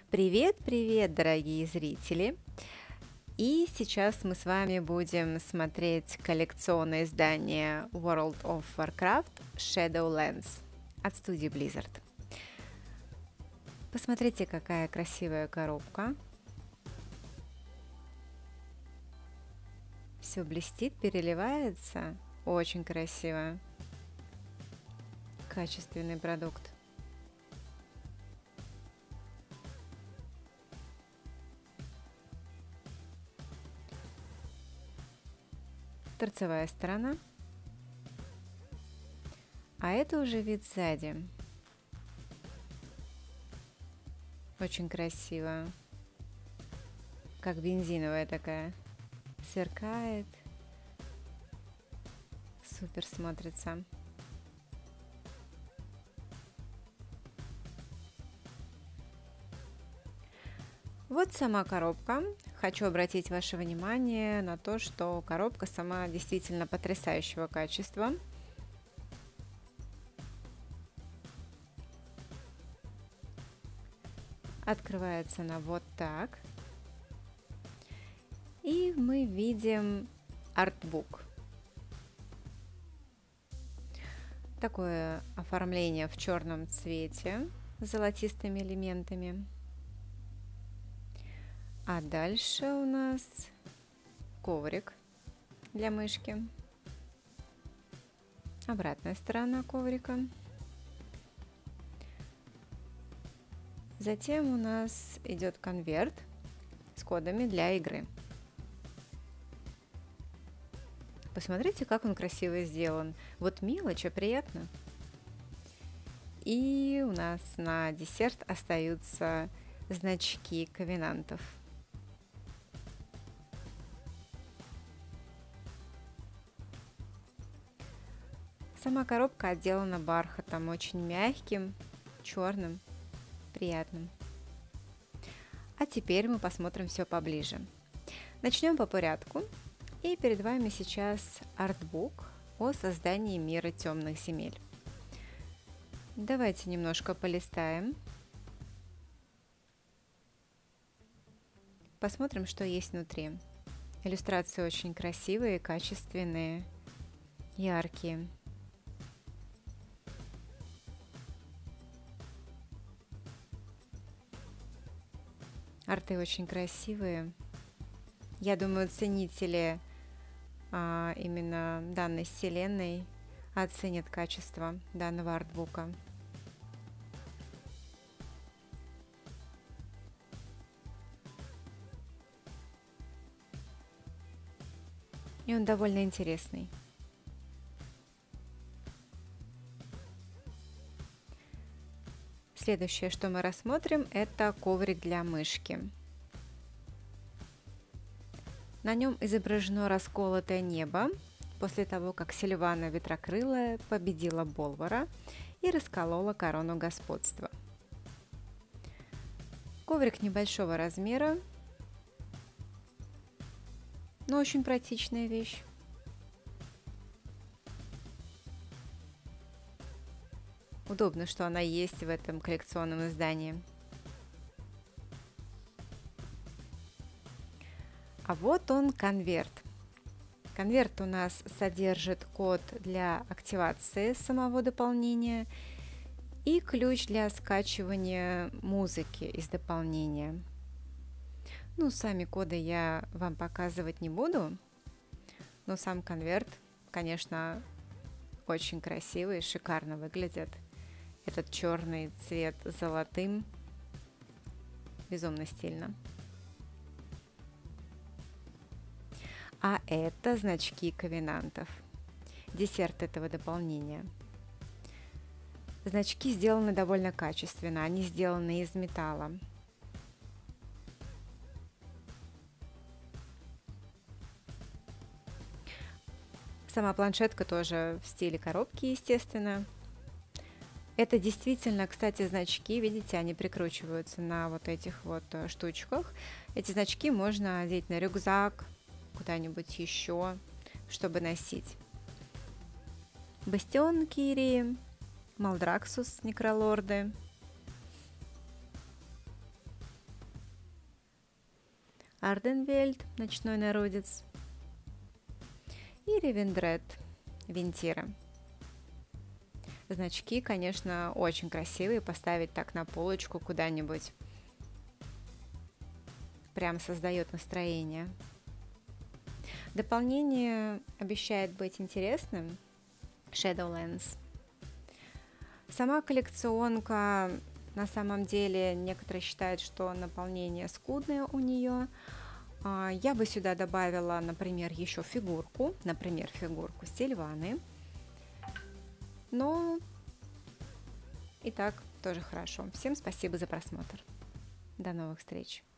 Привет, привет, дорогие зрители! И сейчас мы с вами будем смотреть коллекционное издание World of Warcraft Shadowlands от студии Blizzard. Посмотрите, какая красивая коробка. Все блестит, переливается. Очень красиво. Качественный продукт. Торцевая сторона. А это уже вид сзади. Очень красиво. Как бензиновая такая. Сверкает. Супер смотрится. Вот сама коробка. Хочу обратить ваше внимание на то, что коробка сама действительно потрясающего качества. Открывается она вот так. И мы видим артбук. Такое оформление в черном цвете с золотистыми элементами. А дальше у нас коврик для мышки. Обратная сторона коврика. Затем у нас идет конверт с кодами для игры. Посмотрите, как он красиво сделан. Вот мелочь, а приятно. И у нас на десерт остаются значки ковенантов. Сама коробка отделана бархатом, очень мягким, черным, приятным. А теперь мы посмотрим все поближе. Начнем по порядку. И перед вами сейчас артбук о создании мира темных земель. Давайте немножко полистаем. Посмотрим, что есть внутри. Иллюстрации очень красивые, качественные, яркие. Арты очень красивые. Я думаю, ценители именно данной вселенной оценят качество данного артбука. И он довольно интересный. Следующее, что мы рассмотрим, это коврик для мышки. На нем изображено расколотое небо после того, как Сильвана Ветрокрылая победила Болвара и расколола корону господства. Коврик небольшого размера, но очень практичная вещь. Удобно, что она есть в этом коллекционном издании. А вот он, конверт. Конверт у нас содержит код для активации самого дополнения и ключ для скачивания музыки из дополнения. Ну, сами коды я вам показывать не буду, но сам конверт, конечно, очень красивый, шикарно выглядит. Этот черный цвет с золотым, безумно стильно. А это значки ковенантов, десерт этого дополнения. Значки сделаны довольно качественно, они сделаны из металла. Сама планшетка тоже в стиле коробки, естественно. Это действительно, кстати, значки, видите, они прикручиваются на вот этих вот штучках. Эти значки можно одеть на рюкзак, куда-нибудь еще, чтобы носить. Бастион Кирии, Малдраксус Некролорды. Арденвельд, ночной народец, и Ревендред, Вентира. Значки, конечно, очень красивые, поставить так на полочку куда-нибудь. Прям создает настроение. Дополнение обещает быть интересным. Shadowlands. Сама коллекционка, на самом деле, некоторые считают, что наполнение скудное у нее. Я бы сюда добавила, например, еще фигурку, Сильваны. Но и так тоже хорошо. Всем спасибо за просмотр. До новых встреч!